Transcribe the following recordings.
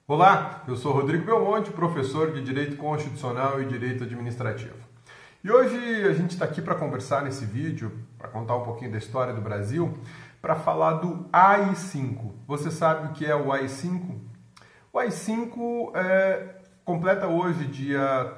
Olá, eu sou Rodrigo Belmonte, professor de Direito Constitucional e Direito Administrativo. E hoje a gente está aqui para conversar nesse vídeo, para contar um pouquinho da história do Brasil, para falar do AI-5. Você sabe o que é o AI-5? O AI-5 completa hoje, dia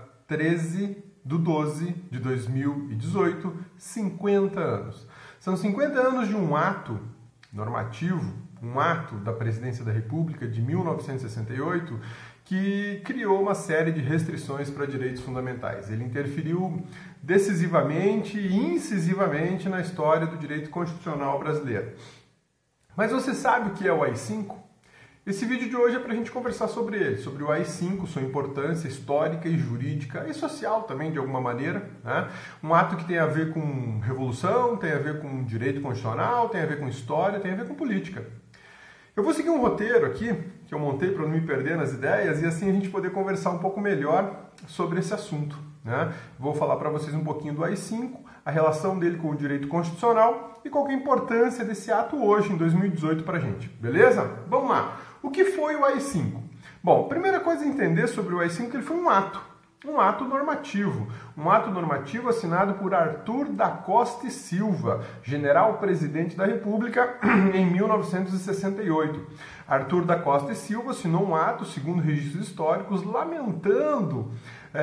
13/12/2018, 50 anos. São 50 anos de um ato normativo, um ato da Presidência da República de 1968 que criou uma série de restrições para direitos fundamentais. Ele interferiu decisivamente e incisivamente na história do direito constitucional brasileiro. Mas você sabe o que é o AI-5? Esse vídeo de hoje é para a gente conversar sobre ele, sobre o AI-5, sua importância histórica e jurídica e social também, de alguma maneira, né? Um ato que tem a ver com revolução, tem a ver com direito constitucional, tem a ver com história, tem a ver com política. Eu vou seguir um roteiro aqui, que eu montei para não me perder nas ideias e assim a gente poder conversar um pouco melhor sobre esse assunto, né? Vou falar para vocês um pouquinho do AI-5, a relação dele com o direito constitucional e qual que é a importância desse ato hoje, em 2018, para a gente, beleza? Vamos lá! O que foi o AI-5? Bom, primeira coisa a entender sobre o AI-5 é que ele foi um ato normativo assinado por Arthur da Costa e Silva, general-presidente da República, em 1968. Arthur da Costa e Silva assinou um ato, segundo registros históricos, lamentando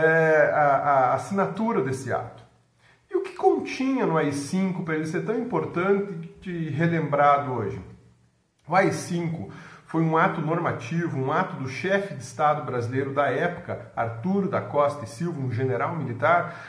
a assinatura desse ato. E o que continha no AI-5 para ele ser tão importante e relembrado hoje? O AI-5 foi um ato normativo, um ato do chefe de Estado brasileiro da época, Arthur da Costa e Silva, um general militar,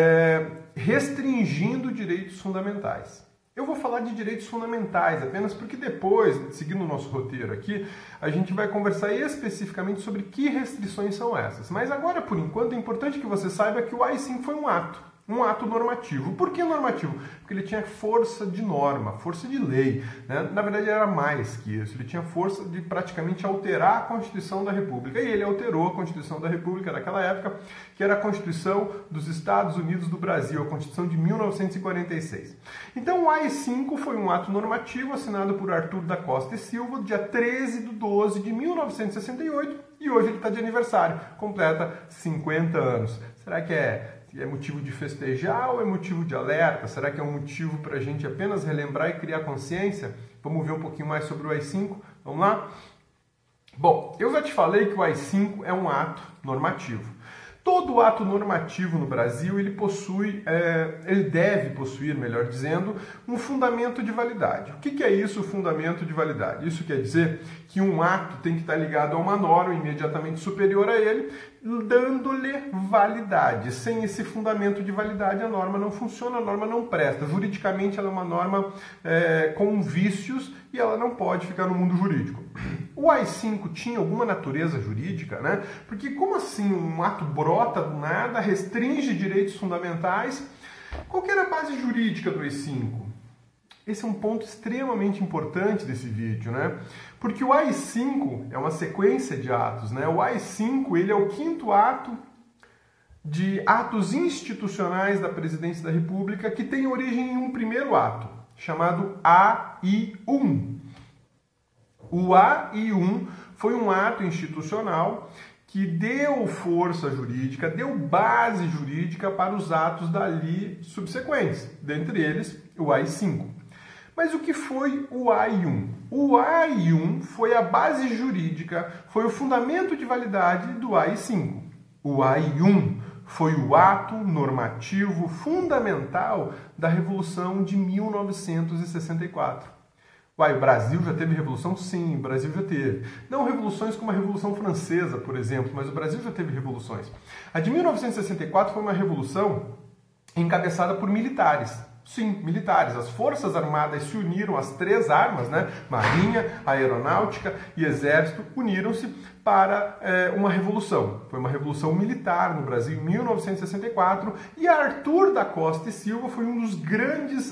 restringindo direitos fundamentais. Eu vou falar de direitos fundamentais apenas porque depois, seguindo o nosso roteiro aqui, a gente vai conversar especificamente sobre que restrições são essas. Mas agora, por enquanto, é importante que você saiba que o AI-5 foi um ato normativo. Por que normativo? Porque ele tinha força de norma, força de lei, né? Na verdade era mais que isso, ele tinha força de praticamente alterar a Constituição da República. E ele alterou a Constituição da República daquela época, que era a Constituição dos Estados Unidos do Brasil, a Constituição de 1946. Então o AI-5 foi um ato normativo assinado por Arthur da Costa e Silva, dia 13/12/1968, e hoje ele está de aniversário, completa 50 anos. Será que é motivo de festejar ou é motivo de alerta? Será que é um motivo para a gente apenas relembrar e criar consciência? Vamos ver um pouquinho mais sobre o AI-5? Vamos lá? Bom, eu já te falei que o AI-5 é um ato normativo. Todo ato normativo no Brasil, ele deve possuir, melhor dizendo, um fundamento de validade. O que é isso, o fundamento de validade? Isso quer dizer que um ato tem que estar ligado a uma norma imediatamente superior a ele, dando-lhe validade. Sem esse fundamento de validade, a norma não funciona, a norma não presta. Juridicamente, ela é uma norma com vícios e ela não pode ficar no mundo jurídico. O AI-5 tinha alguma natureza jurídica, né? Porque como assim um ato brota do nada, restringe direitos fundamentais? Qual que era a base jurídica do AI-5? Esse é um ponto extremamente importante desse vídeo, né? Porque o AI-5 é uma sequência de atos, né? O AI-5, ele é o quinto ato de atos institucionais da Presidência da República que tem origem em um primeiro ato, chamado AI-1. O AI-1 foi um ato institucional que deu força jurídica, deu base jurídica para os atos dali subsequentes, dentre eles o AI-5. Mas o que foi o AI-1? O AI-1 foi a base jurídica, foi o fundamento de validade do AI-5. O AI-1 foi o ato normativo fundamental da Revolução de 1964. O Brasil já teve revolução? Sim, o Brasil já teve. Não revoluções como a Revolução Francesa, por exemplo, mas o Brasil já teve revoluções. A de 1964 foi uma revolução encabeçada por militares. Sim, militares. As Forças Armadas se uniram, as três armas, né? Marinha, Aeronáutica e Exército, uniram-se para uma revolução. Foi uma revolução militar no Brasil em 1964 e Arthur da Costa e Silva foi um dos grandes,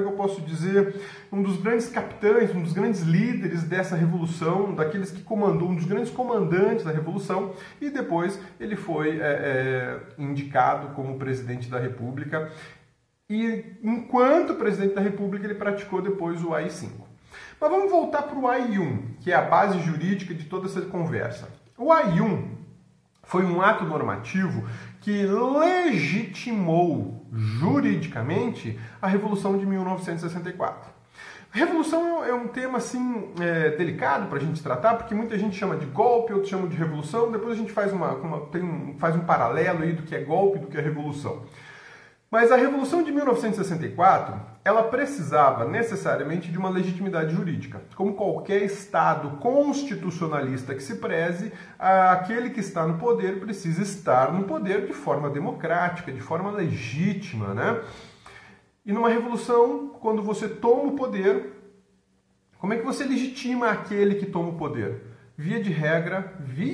um dos grandes capitães, um dos grandes líderes dessa revolução, daqueles que comandou, um dos grandes comandantes da revolução, e depois ele foi indicado como presidente da República. E enquanto presidente da República ele praticou depois o AI-5. Mas vamos voltar para o AI-1, que é a base jurídica de toda essa conversa. O AI-1 foi um ato normativo que legitimou juridicamente a Revolução de 1964. Revolução é um tema assim delicado para a gente tratar, porque muita gente chama de golpe, outros chamam de revolução, depois a gente faz um paralelo aí do que é golpe e do que é revolução. Mas a Revolução de 1964, ela precisava necessariamente de uma legitimidade jurídica. Como qualquer Estado constitucionalista que se preze, aquele que está no poder precisa estar no poder de forma democrática, de forma legítima, né? E numa revolução, quando você toma o poder, como é que você legitima aquele que toma o poder? Via de regra,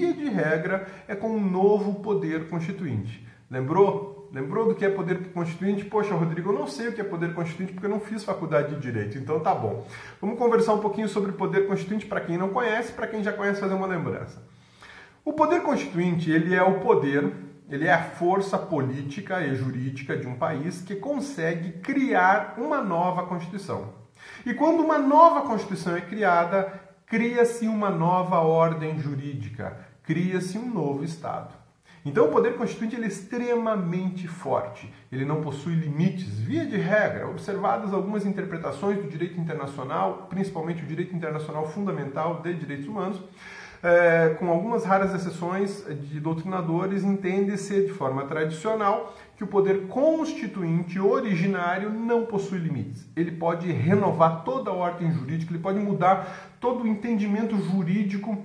é com um novo poder constituinte. Lembrou? Lembrou do que é poder constituinte? Poxa, Rodrigo, eu não sei o que é poder constituinte porque eu não fiz faculdade de Direito, então tá bom. Vamos conversar um pouquinho sobre poder constituinte para quem não conhece, para quem já conhece fazer uma lembrança. O poder constituinte, ele é o poder, ele é a força política e jurídica de um país que consegue criar uma nova Constituição. E quando uma nova Constituição é criada, cria-se uma nova ordem jurídica, cria-se um novo Estado. Então o poder constituinte ele é extremamente forte, ele não possui limites, via de regra, observadas algumas interpretações do direito internacional, principalmente o direito internacional fundamental de direitos humanos, com algumas raras exceções de doutrinadores, entende-se de forma tradicional que o poder constituinte originário não possui limites. Ele pode renovar toda a ordem jurídica, ele pode mudar todo o entendimento jurídico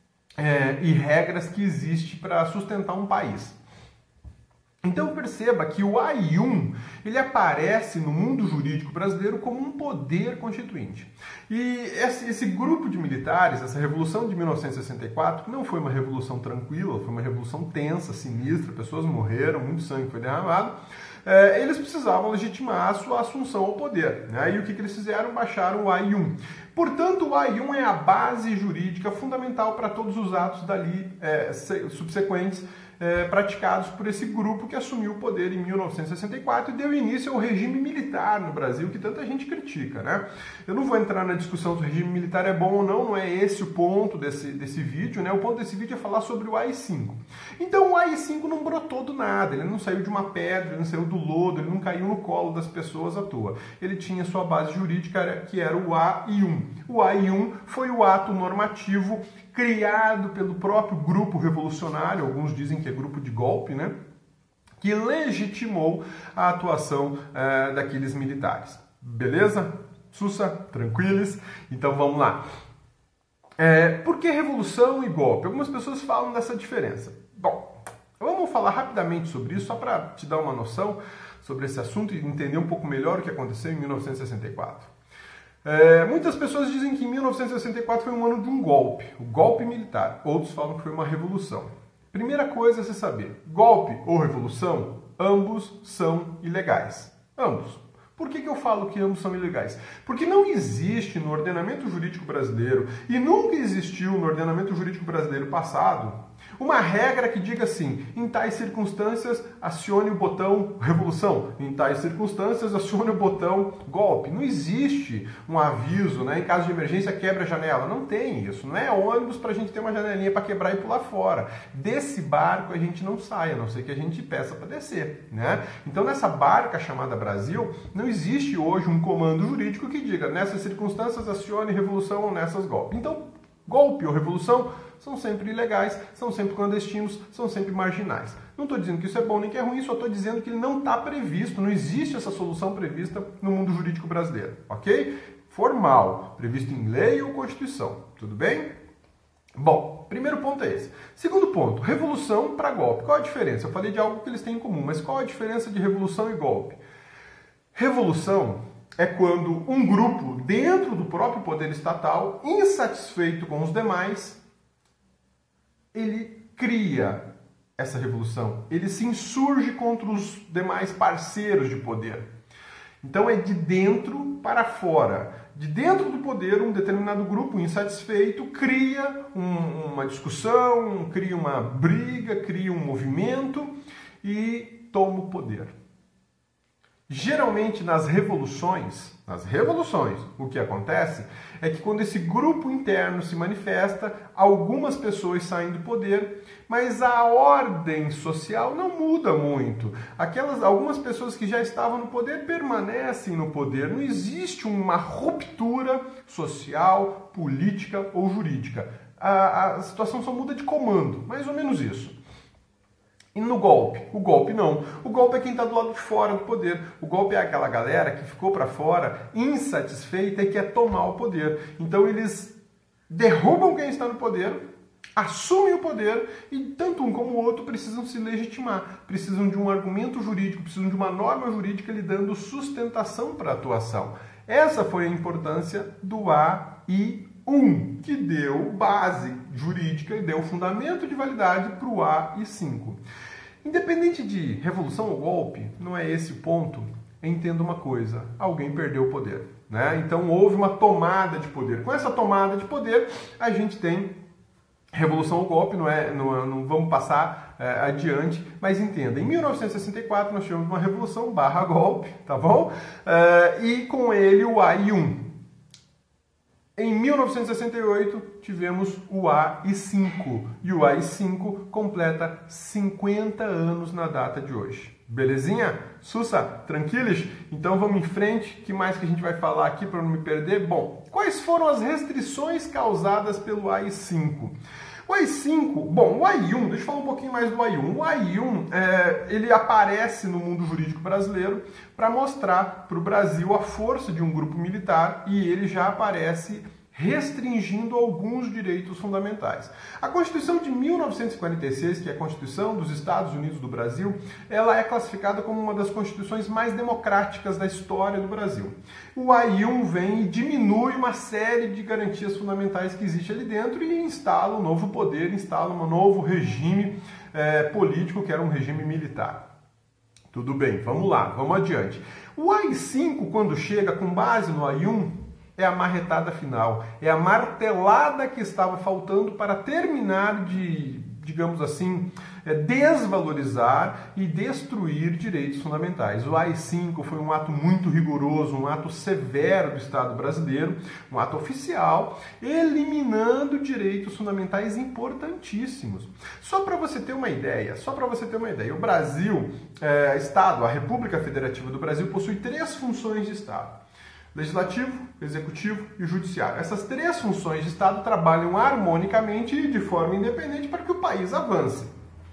e regras que existe para sustentar um país. Então perceba que o AI-1 ele aparece no mundo jurídico brasileiro como um poder constituinte. E esse grupo de militares, essa Revolução de 1964, que não foi uma revolução tranquila, foi uma revolução tensa, sinistra, pessoas morreram, muito sangue foi derramado, eles precisavam legitimar a sua assunção ao poder. Né? E o que eles fizeram? Baixaram o AI-1. Portanto, o AI-1 é a base jurídica fundamental para todos os atos dali subsequentes praticados por esse grupo que assumiu o poder em 1964 e deu início ao regime militar no Brasil, que tanta gente critica, né? Eu não vou entrar na discussão se o regime militar é bom ou não é esse o ponto desse vídeo, né? O ponto desse vídeo é falar sobre o AI-5. Então o AI-5 não brotou do nada, ele não saiu de uma pedra, ele não saiu do lodo, ele não caiu no colo das pessoas à toa. Ele tinha sua base jurídica, que era o AI-1. O AI-1 foi o ato normativo criado pelo próprio grupo revolucionário, alguns dizem que é grupo de golpe, né? Que legitimou a atuação daqueles militares. Beleza? Sussa? Tranquilos? Então vamos lá. Por que revolução e golpe? Algumas pessoas falam dessa diferença. Bom, vamos falar rapidamente sobre isso, só para te dar uma noção sobre esse assunto e entender um pouco melhor o que aconteceu em 1964. Muitas pessoas dizem que em 1964 foi um ano de um golpe, o golpe militar. Outros falam que foi uma revolução. Primeira coisa a se saber, golpe ou revolução, ambos são ilegais. Ambos. Por que eu falo que ambos são ilegais? Porque não existe no ordenamento jurídico brasileiro, e nunca existiu no ordenamento jurídico brasileiro passado, uma regra que diga assim, em tais circunstâncias acione o botão revolução, em tais circunstâncias acione o botão golpe. Não existe um aviso, né? Em caso de emergência quebra a janela. Não tem isso, não é ônibus para a gente ter uma janelinha para quebrar e pular fora. Desse barco a gente não sai, a não ser que a gente peça para descer, né? Então nessa barca chamada Brasil, não existe hoje um comando jurídico que diga nessas circunstâncias acione revolução ou nessas golpe. Então golpe ou revolução são sempre ilegais, são sempre clandestinos, são sempre marginais. Não estou dizendo que isso é bom nem que é ruim, só estou dizendo que ele não está previsto, não existe essa solução prevista no mundo jurídico brasileiro, ok? Formal, previsto em lei ou Constituição, tudo bem? Bom, primeiro ponto é esse. Segundo ponto, revolução para golpe. Qual a diferença? Eu falei de algo que eles têm em comum, mas qual a diferença de revolução e golpe? Revolução é quando um grupo dentro do próprio poder estatal, insatisfeito com os demais, ele cria essa revolução, ele se insurge contra os demais parceiros de poder. Então é de dentro para fora. De dentro do poder, um determinado grupo insatisfeito cria uma discussão, cria uma briga, cria um movimento e toma o poder. Geralmente nas revoluções, o que acontece é que quando esse grupo interno se manifesta, algumas pessoas saem do poder, mas a ordem social não muda muito. Algumas pessoas que já estavam no poder permanecem no poder. Não existe uma ruptura social, política ou jurídica. A situação só muda de comando, mais ou menos isso. E no golpe? O golpe não. O golpe é quem está do lado de fora do poder. O golpe é aquela galera que ficou para fora, insatisfeita e quer tomar o poder. Então eles derrubam quem está no poder, assumem o poder e tanto um como o outro precisam se legitimar. Precisam de um argumento jurídico, precisam de uma norma jurídica lhe dando sustentação para a atuação. Essa foi a importância do AI-1, que deu base jurídica e deu fundamento de validade para o AI-5. Independente de revolução ou golpe, não é esse o ponto. Entenda uma coisa, alguém perdeu o poder, né? Então houve uma tomada de poder. Com essa tomada de poder, a gente tem revolução ou golpe, não vamos passar adiante, mas entenda, em 1964 nós tivemos uma revolução / golpe, tá bom? E com ele o AI-1. Em 1968, tivemos o AI-5, e o AI-5 completa 50 anos na data de hoje. Belezinha? Sussa? Tranquilos? Então vamos em frente. O que mais que a gente vai falar aqui para não me perder? Bom, quais foram as restrições causadas pelo AI-5? O AI-5, bom, o AI-1, deixa eu falar um pouquinho mais do AI-1. O AI-1, ele aparece no mundo jurídico brasileiro para mostrar para o Brasil a força de um grupo militar e ele já aparece restringindo alguns direitos fundamentais. A Constituição de 1946, que é a Constituição dos Estados Unidos do Brasil, ela é classificada como uma das constituições mais democráticas da história do Brasil. O AI-1 vem e diminui uma série de garantias fundamentais que existe ali dentro e instala um novo poder, instala um novo regime político, que era um regime militar. Tudo bem, vamos lá, vamos adiante. O AI-5, quando chega com base no AI-1, é a marretada final, é a martelada que estava faltando para terminar de, digamos assim, desvalorizar e destruir direitos fundamentais. O AI-5 foi um ato muito rigoroso, um ato severo do Estado brasileiro, um ato oficial, eliminando direitos fundamentais importantíssimos. Só para você ter uma ideia, o Brasil, Estado, a República Federativa do Brasil, possui 3 funções de Estado: Legislativo, Executivo e Judiciário. Essas 3 funções de Estado trabalham harmonicamente e de forma independente para que o país avance.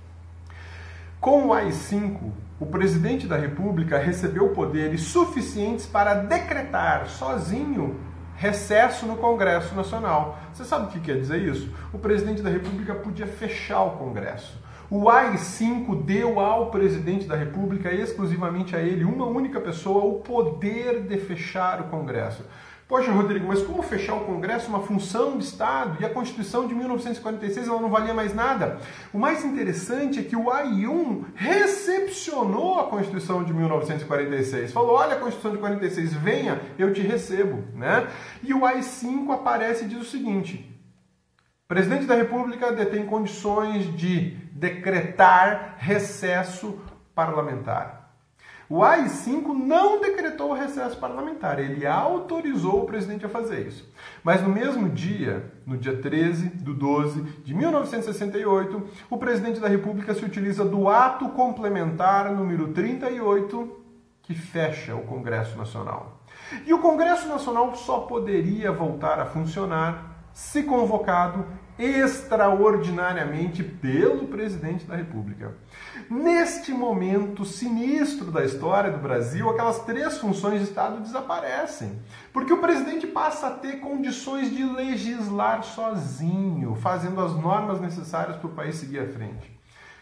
Com o AI-5, o presidente da República recebeu poderes suficientes para decretar sozinho recesso no Congresso Nacional. Você sabe o que quer dizer isso? O presidente da República podia fechar o Congresso. O AI-5 deu ao presidente da República, exclusivamente a ele, uma única pessoa, o poder de fechar o Congresso. Poxa, Rodrigo, mas como fechar o Congresso, uma função de Estado, e a Constituição de 1946 ela não valia mais nada? O mais interessante é que o AI-1 recepcionou a Constituição de 1946. Falou, olha a Constituição de 46, venha, eu te recebo, né? E o AI-5 aparece e diz o seguinte: o presidente da República detém condições de decretar recesso parlamentar. O AI-5 não decretou o recesso parlamentar, ele autorizou o presidente a fazer isso. Mas no mesmo dia, no dia 13/12 de 1968, o presidente da República se utiliza do ato complementar número 38, que fecha o Congresso Nacional. E o Congresso Nacional só poderia voltar a funcionar se convocado extraordinariamente pelo presidente da República. Neste momento sinistro da história do Brasil, aquelas 3 funções de Estado desaparecem, porque o presidente passa a ter condições de legislar sozinho, fazendo as normas necessárias para o país seguir à frente.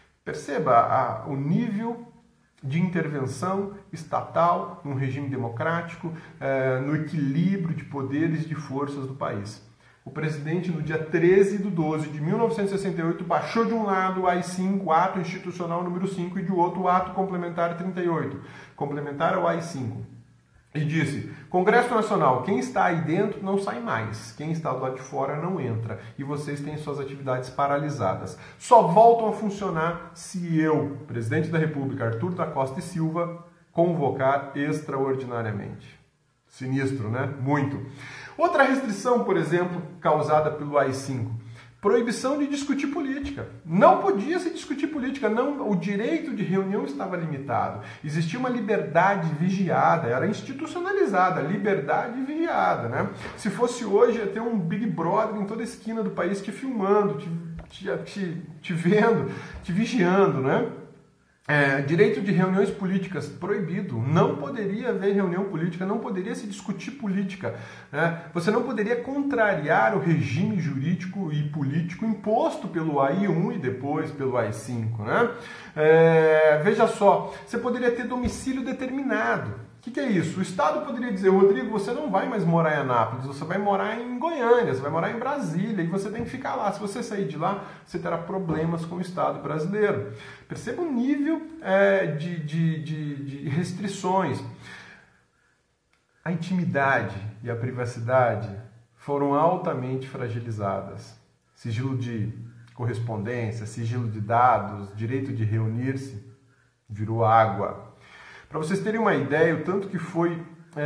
Perceba o nível de intervenção estatal num regime democrático, no equilíbrio de poderes e de forças do país. O presidente, no dia 13/12 de 1968, baixou de um lado o AI-5, o ato institucional número 5, e de outro o ato complementar 38, complementar ao AI-5. E disse, Congresso Nacional, quem está aí dentro não sai mais, quem está do lado de fora não entra, e vocês têm suas atividades paralisadas. Só voltam a funcionar se eu, presidente da República, Arthur da Costa e Silva, convocar extraordinariamente. Sinistro, né? Muito. Outra restrição, por exemplo, causada pelo AI-5, proibição de discutir política. Não podia se discutir política, não, o direito de reunião estava limitado. Existia uma liberdade vigiada, era institucionalizada, liberdade vigiada, né? Se fosse hoje, ia ter um Big Brother em toda a esquina do país te filmando, te vendo, te vigiando, né? Direito de reuniões políticas proibido, não poderia haver reunião política, não poderia se discutir política, né? Você não poderia contrariar o regime jurídico e político imposto pelo AI-1 e depois pelo AI-5, né? Veja só, você poderia ter domicílio determinado. O que é isso? O Estado poderia dizer, Rodrigo, você não vai mais morar em Anápolis, você vai morar em Goiânia, você vai morar em Brasília e você tem que ficar lá. Se você sair de lá, você terá problemas com o Estado brasileiro. Perceba o nível de restrições. A intimidade e a privacidade foram altamente fragilizadas. Sigilo de correspondência, sigilo de dados, direito de reunir-se, virou água. Para vocês terem uma ideia, o tanto que foi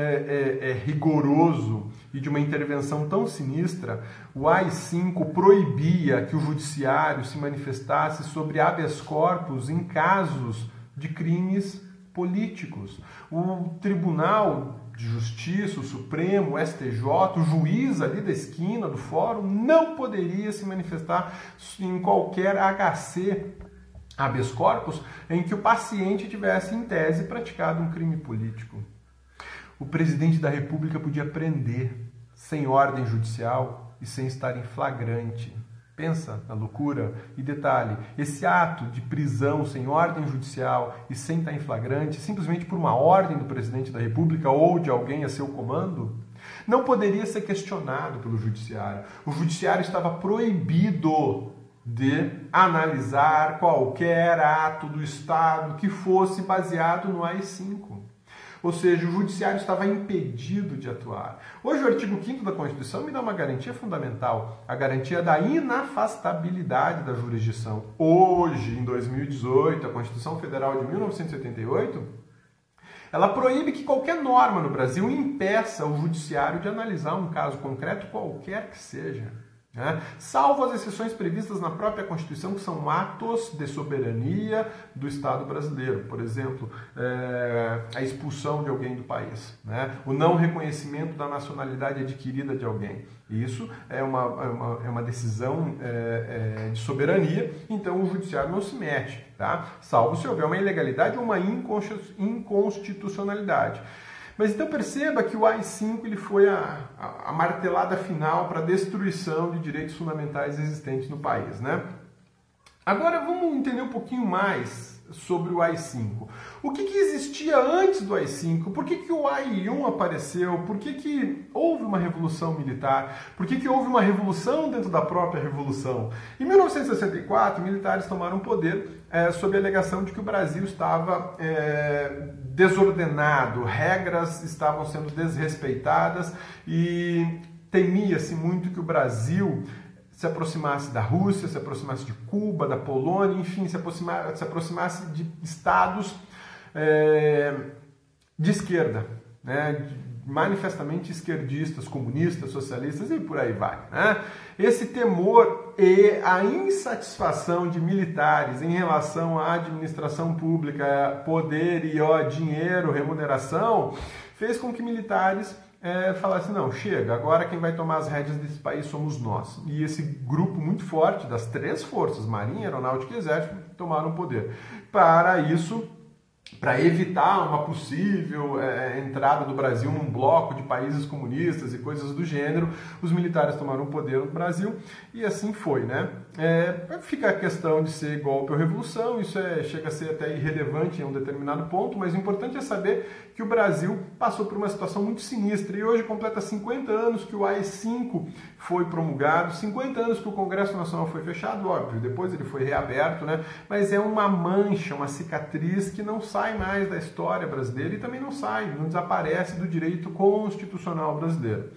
rigoroso e de uma intervenção tão sinistra, o AI-5 proibia que o judiciário se manifestasse sobre habeas corpus em casos de crimes políticos. O Tribunal de Justiça, o Supremo, o STJ, o juiz ali da esquina do fórum não poderia se manifestar em qualquer HC habeas corpus em que o paciente tivesse, em tese, praticado um crime político. O presidente da República podia prender sem ordem judicial e sem estar em flagrante. Pensa na loucura. E detalhe, esse ato de prisão sem ordem judicial e sem estar em flagrante, simplesmente por uma ordem do presidente da República ou de alguém a seu comando, não poderia ser questionado pelo judiciário. O judiciário estava proibido de analisar qualquer ato do Estado que fosse baseado no AI-5. Ou seja, o judiciário estava impedido de atuar. Hoje o artigo 5º da Constituição me dá uma garantia fundamental, a garantia da inafastabilidade da jurisdição. Hoje, em 2018, a Constituição Federal de 1988, ela proíbe que qualquer norma no Brasil impeça o judiciário de analisar um caso concreto, qualquer que seja. Salvo as exceções previstas na própria Constituição, que são atos de soberania do Estado brasileiro. Por exemplo, a expulsão de alguém do país, o não reconhecimento da nacionalidade adquirida de alguém. Isso é uma decisão de soberania, então o judiciário não se mete, tá? Salvo se houver uma ilegalidade ou uma inconstitucionalidade. Mas então perceba que o AI-5 ele foi a martelada final para a destruição de direitos fundamentais existentes no país, né? Agora vamos entender um pouquinho mais sobre o AI-5. O que existia antes do AI-5? Por que o AI-1 apareceu? Por que houve uma revolução militar? Por que houve uma revolução dentro da própria revolução? Em 1964, militares tomaram poder sob a alegação de que o Brasil estava desordenado, regras estavam sendo desrespeitadas e temia-se muito que o Brasil se aproximasse da Rússia, se aproximasse de Cuba, da Polônia, enfim, se aproximasse de estados de esquerda, manifestamente esquerdistas, comunistas, socialistas e por aí vai. Esse temor e a insatisfação de militares em relação à administração pública, poder e dinheiro, remuneração, fez com que militares falassem, não, chega, agora quem vai tomar as rédeas desse país somos nós. E esse grupo muito forte das três forças, Marinha, Aeronáutica e Exército, tomaram o poder. Para isso, para evitar uma possível entrada do Brasil num bloco de países comunistas e coisas do gênero, os militares tomaram o poder no Brasil e assim foi, fica a questão de ser golpe ou revolução, isso chega a ser até irrelevante em um determinado ponto, mas o importante é saber que o Brasil passou por uma situação muito sinistra e hoje completa 50 anos que o AI-5 foi promulgado, 50 anos que o Congresso Nacional foi fechado, óbvio, depois ele foi reaberto, mas é uma mancha, uma cicatriz que não sai mais da história brasileira e também não desaparece do direito constitucional brasileiro.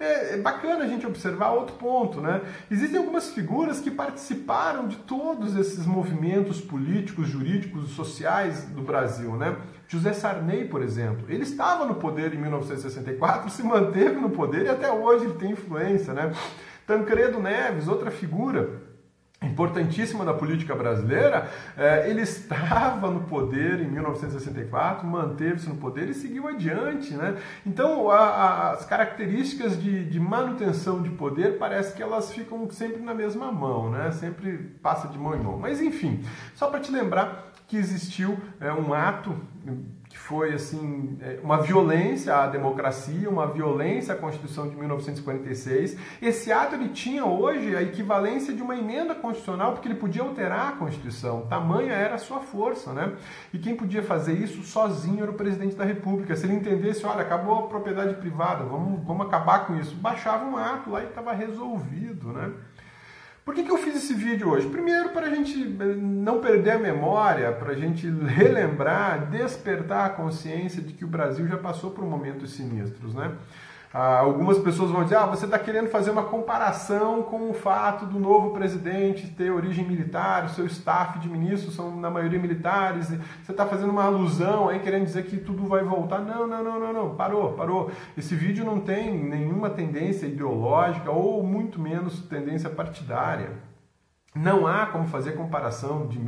é bacana a gente observar outro ponto, né? Existem algumas figuras que participaram de todos esses movimentos políticos, jurídicos, sociais do Brasil, né? José Sarney, por exemplo, ele estava no poder em 1964, se manteve no poder e até hoje ele tem influência, né? Tancredo Neves, outra figura importantíssima da política brasileira, ele estava no poder em 1964, manteve-se no poder e seguiu adiante, né? Então, as características de manutenção de poder parece que elas ficam sempre na mesma mão, né? Sempre passa de mão em mão. Mas, enfim, só para te lembrar que existiu um ato que foi assim uma violência à democracia, uma violência à Constituição de 1946. Esse ato ele tinha hoje a equivalência de uma emenda constitucional, porque ele podia alterar a Constituição. Tamanha era a sua força, né? E quem podia fazer isso sozinho era o presidente da República. Se ele entendesse, olha, acabou a propriedade privada, vamos acabar com isso, baixava um ato lá e estava resolvido, né? Por que eu fiz esse vídeo hoje? Primeiro, para a gente não perder a memória, para a gente relembrar, despertar a consciência de que o Brasil já passou por momentos sinistros, né? Algumas pessoas vão dizer, você está querendo fazer uma comparação com o fato do novo presidente ter origem militar, o seu staff de ministros são na maioria militares, você está fazendo uma alusão aí, querendo dizer que tudo vai voltar. Não, parou. Esse vídeo não tem nenhuma tendência ideológica ou muito menos tendência partidária. Não há como fazer comparação de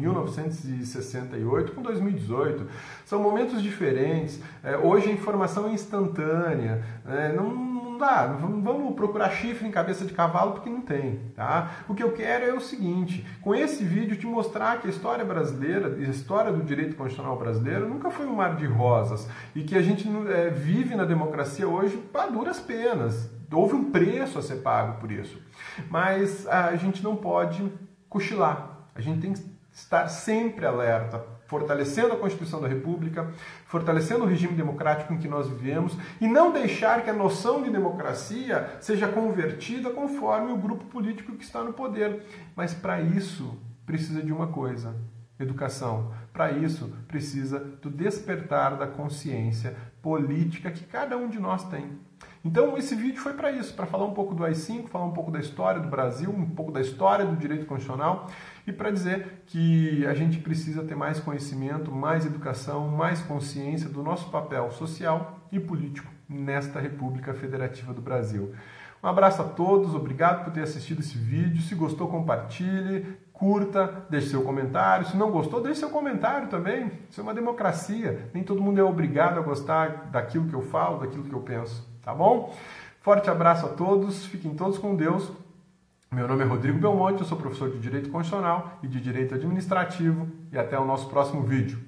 1968 com 2018. São momentos diferentes. Hoje a informação é instantânea. Não dá. Não vamos procurar chifre em cabeça de cavalo porque não tem. Tá? O que eu quero é o seguinte. Com esse vídeo te mostrar que a história brasileira, a história do direito constitucional brasileiro nunca foi um mar de rosas. E que a gente vive na democracia hoje a duras penas. Houve um preço a ser pago por isso. Mas a gente não pode cochilar. A gente tem que estar sempre alerta, fortalecendo a Constituição da República, fortalecendo o regime democrático em que nós vivemos e não deixar que a noção de democracia seja convertida conforme o grupo político que está no poder. Mas para isso precisa de uma coisa: educação. Para isso precisa do despertar da consciência política que cada um de nós tem. Então esse vídeo foi para isso, para falar um pouco do AI-5, falar um pouco da história do Brasil, um pouco da história do direito constitucional e para dizer que a gente precisa ter mais conhecimento, mais educação, mais consciência do nosso papel social e político nesta República Federativa do Brasil. Um abraço a todos, obrigado por ter assistido esse vídeo. Se gostou, compartilhe, curta, deixe seu comentário. Se não gostou, deixe seu comentário também. Isso é uma democracia. Nem todo mundo é obrigado a gostar daquilo que eu falo, daquilo que eu penso. Tá bom? Forte abraço a todos, fiquem todos com Deus. Meu nome é Rodrigo Belmonte, eu sou professor de Direito Constitucional e de Direito Administrativo e até o nosso próximo vídeo.